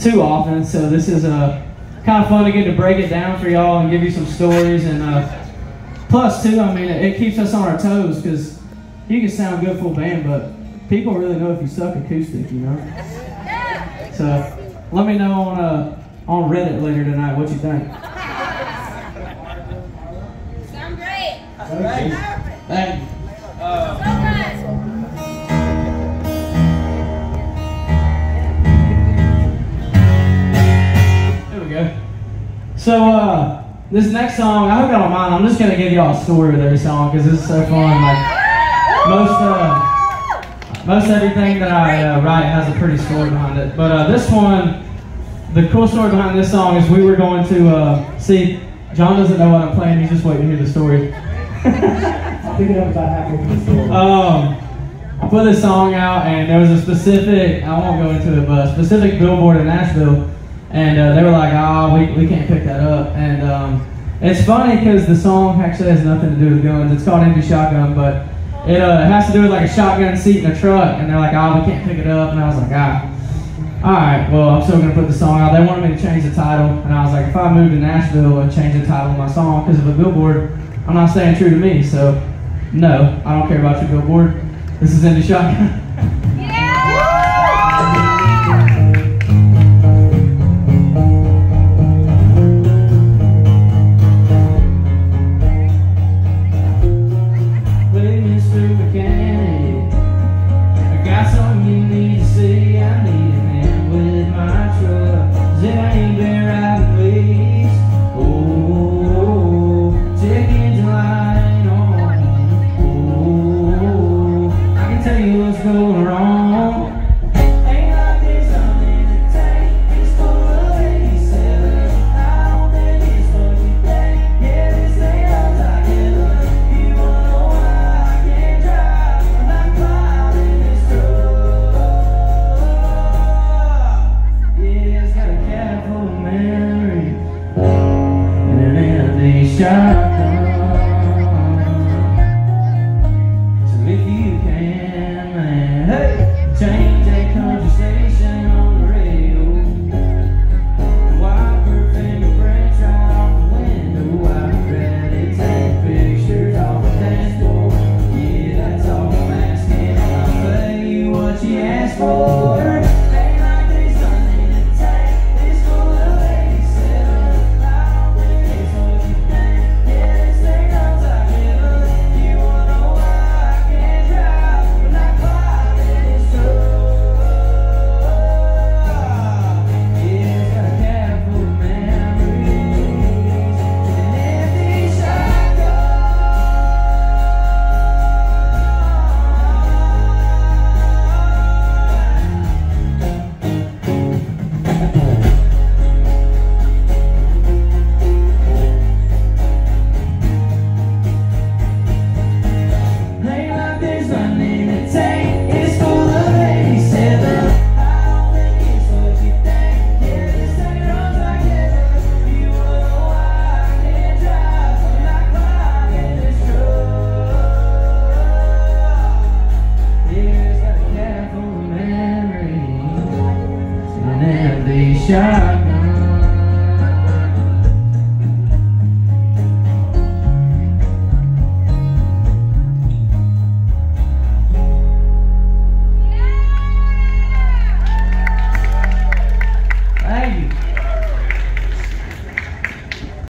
too often, so this is kind of fun to get to break it down for y'all and give you some stories. And plus, too, I mean, it keeps us on our toes because you can sound good full band, but people really know if you suck acoustic, you know? So let me know on Reddit later tonight what you think. Sound great. Thank you. Thank you. There we go. So this next song, I hope y'all don't mind. I'm just gonna give y'all a story with every song because this is so fun. Like most everything that I write has a pretty story behind it. But this one, the cool story behind this song is we were going to see. John doesn't know what I'm playing. He's just waiting to hear the story. I'll pick it up about halfway through the story. I put this song out, and there was a specific, I won't go into it, but a specific billboard in Nashville, and they were like, we can't pick that up. And it's funny because the song actually has nothing to do with guns. It's called Empty Shotgun, but it has to do with like a shotgun seat in a truck, and they're like, we can't pick it up. And I was like, alright, well, I'm still going to put the song out. They wanted me to change the title, and I was like, if I moved to Nashville and change the title of my song because of a billboard, I'm not staying true to me. So, no, I don't care about your billboard. This is Empty Shotgun. Shotgun.